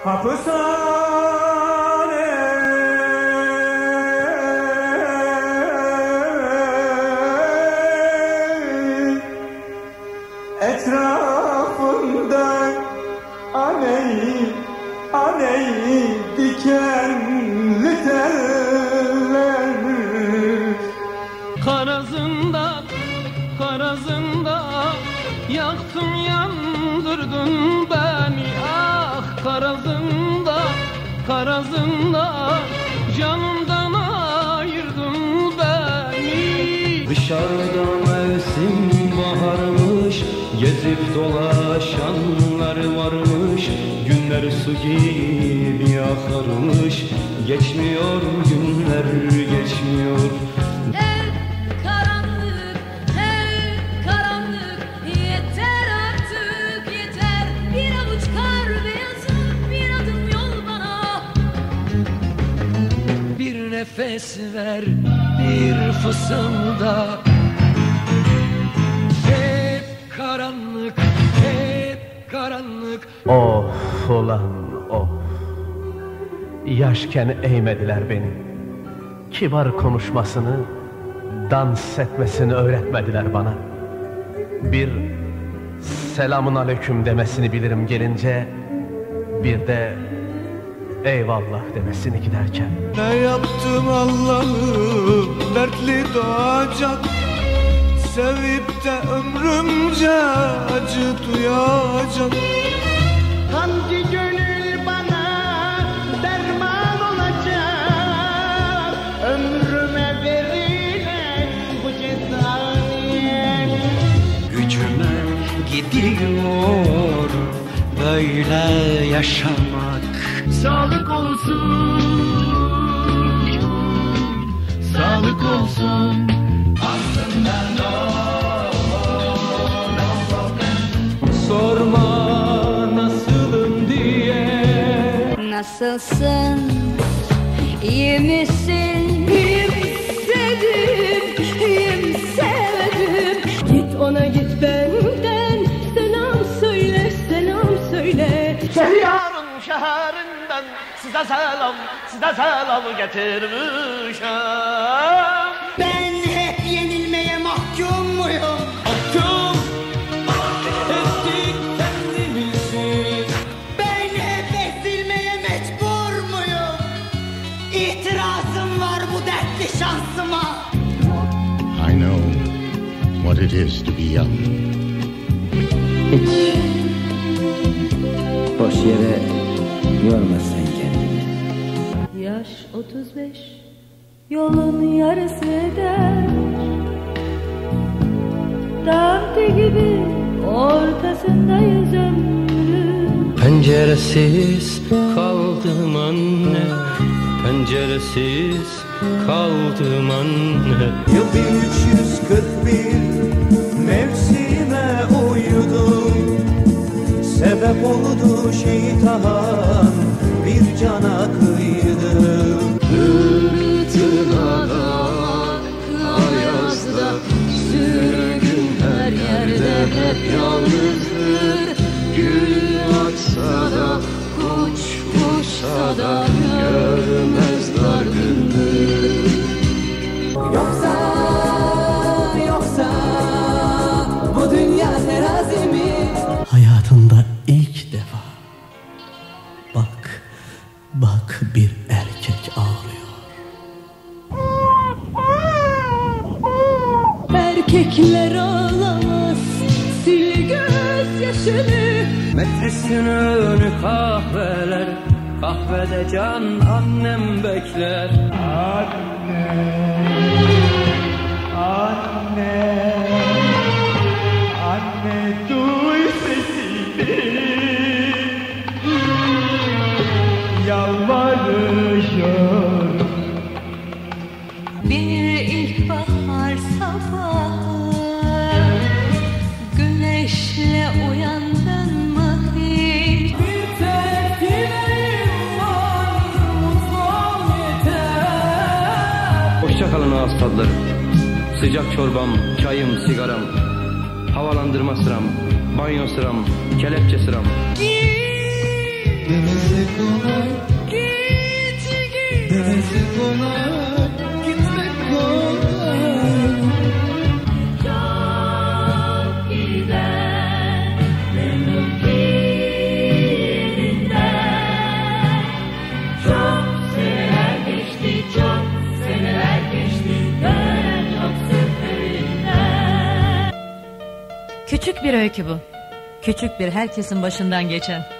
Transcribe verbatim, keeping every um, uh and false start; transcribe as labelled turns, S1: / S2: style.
S1: hapishane. Etrafında aley aley dikenli teller.
S2: Karazında, karazında yaktın yandırdın beni. Ah karazında, karazında canımdan ayırdın beni.
S3: Dışarıda mevsim baharmış, gezip dolaşanlar varmış. Günler su gibi akarmış, geçmiyor günler geçmiyor.
S4: Hep karanlık, hep karanlık. Yeter artık yeter. Bir avuç kar beyazı, bir adım yol bana.
S2: Bir nefes ver, bir fısılda. Hep karanlık, hep karanlık.
S5: Of ulan of. Yaşken eğmediler beni. Kibar konuşmasını, dans etmesini öğretmediler bana. Bir selamun aleyküm demesini bilirim gelince, bir de eyvallah demesini giderken.
S1: Ne yaptım Allah'ım dertli doğacak, sevip de ömrümce acı duyacak.
S6: Hangi gönül bana derman olacak? Ömrüme verilen bu cezaniyet.
S3: Gücüme gidiyor böyle yaşamak.
S2: Sağlık olsun, sağlık olsun. Sorma nasılım diye.
S4: Nasılsın? İyi misin? İyiyim sevdim, iyiyim sevdim. Git ona git benden, selam söyle, selam söyle.
S2: Şehriyarın şehrinden size selam, size selam getirmişim.
S6: Ben hep yenilmeye mahkum muyum?
S2: Mahkum ettik kendimizi.
S6: Ben hep ezilmeye mecbur muyum? İtirazım var bu dertli şansıma.
S7: I know what it is to be young.
S8: Hiç boş yere yorma sen kendini.
S4: Yaş otuz beş, yolun yarısı eder. Dağıntı gibi ortasındayız ömrüm.
S3: Penceresiz kaldım anne, penceresiz kaldım anne.
S1: Yıl bin üç yüz kırk bir mevsime uydum. Sebep oldu şeytan bir cana kıydım.
S4: Fırtınada, ayazda, sürgün her yerde hep yalnızdır. Gül açsa da, kuş uçsa da görmez dargındır. Yoksa, yoksa bu dünya terazi mi?
S5: Hayatında ilk defa bak, bak bir erkek ağlıyor.
S4: Erkekler ağlamaz, sil gözyaşını.
S3: Metresinin önü kahveler, kahvede can annem bekler.
S1: Anne, anne, anne duy sesini. Yalvarıyorum.
S4: Bir ilkbahar sabahı, güneşle uyandın mı hiç? Bir tek dileğim var, mutfağım yeter.
S3: Hoşça kalın ağız tadları. Sıcak çorbam, çayım, sigaram, havalandırma sıram, banyo sıram, kelepçe sıram.
S4: Git
S9: demesi kolay. Git git demesi kolay. Gitmek kolay.
S4: Çok gider memnun birinden. Çok seneler geçti, çok seneler geçti. Dönen çok seferinden.
S10: Küçük bir öykü bu. Küçük bir herkesin başından geçen.